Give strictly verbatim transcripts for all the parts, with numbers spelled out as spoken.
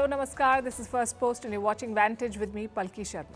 Hello, Namaskar. This is Firstpost and you're watching Vantage with me, Palki Sharma.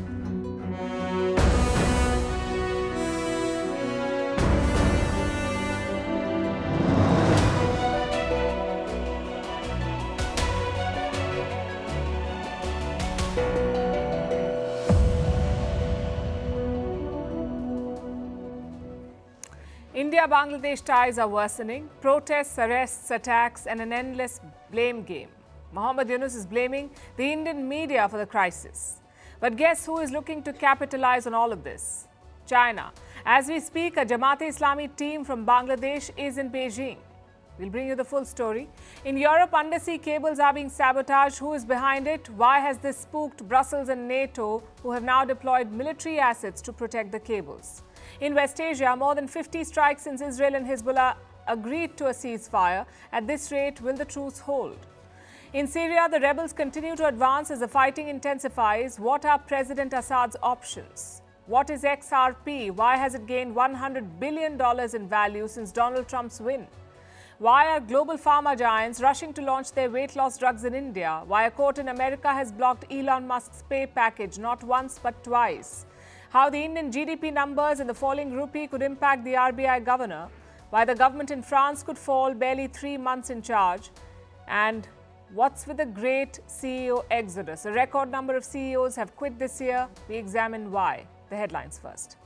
India-Bangladesh ties are worsening. Protests, arrests, attacks and an endless blame game. Mohammad Yunus is blaming the Indian media for the crisis. But guess who is looking to capitalize on all of this? China. As we speak, a Jamaat-e-Islami team from Bangladesh is in Beijing. We'll bring you the full story. In Europe, undersea cables are being sabotaged. Who is behind it? Why has this spooked Brussels and NATO, who have now deployed military assets to protect the cables? In West Asia, more than fifty strikes since Israel and Hezbollah agreed to a ceasefire. At this rate, will the truce hold? In Syria, the rebels continue to advance as the fighting intensifies. What are President Assad's options? What is X R P? Why has it gained one hundred billion dollars in value since Donald Trump's win? Why are global pharma giants rushing to launch their weight loss drugs in India? Why a court in America has blocked Elon Musk's pay package not once but twice? How the Indian G D P numbers and the falling rupee could impact the R B I governor, why the government in France could fall barely three months in charge, and what's with the great C E O exodus? A record number of C E Os have quit this year. We examine why. The headlines first.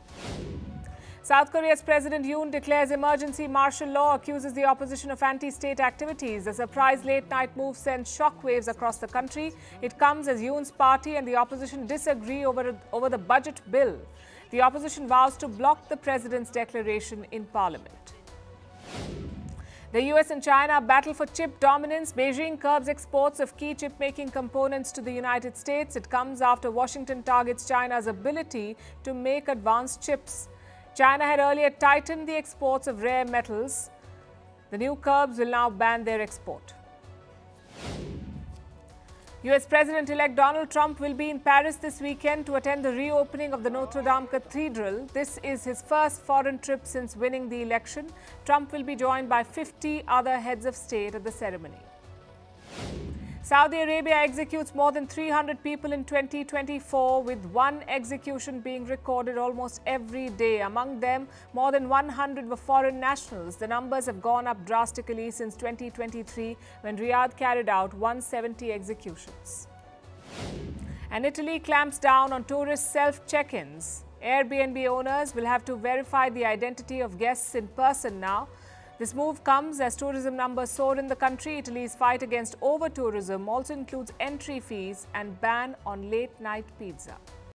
South Korea's President Yoon declares emergency martial law, accuses the opposition of anti-state activities. The surprise late-night move sends shockwaves across the country. It comes as Yoon's party and the opposition disagree over, over the budget bill. The opposition vows to block the president's declaration in parliament. The U S and China battle for chip dominance. Beijing curbs exports of key chip-making components to the United States. It comes after Washington targets China's ability to make advanced chips. China had earlier tightened the exports of rare metals. The new curbs will now ban their export. U S President-elect Donald Trump will be in Paris this weekend to attend the reopening of the Notre Dame Cathedral. This is his first foreign trip since winning the election. Trump will be joined by fifty other heads of state at the ceremony. Saudi Arabia executes more than three hundred people in twenty twenty-four, with one execution being recorded almost every day. Among them, more than one hundred were foreign nationals. The numbers have gone up drastically since twenty twenty-three, when Riyadh carried out one hundred seventy executions. And Italy clamps down on tourist self-check-ins. Airbnb owners will have to verify the identity of guests in person now. This move comes as tourism numbers soar in the country. Italy's fight against over-tourism also includes entry fees and ban on late-night pizza.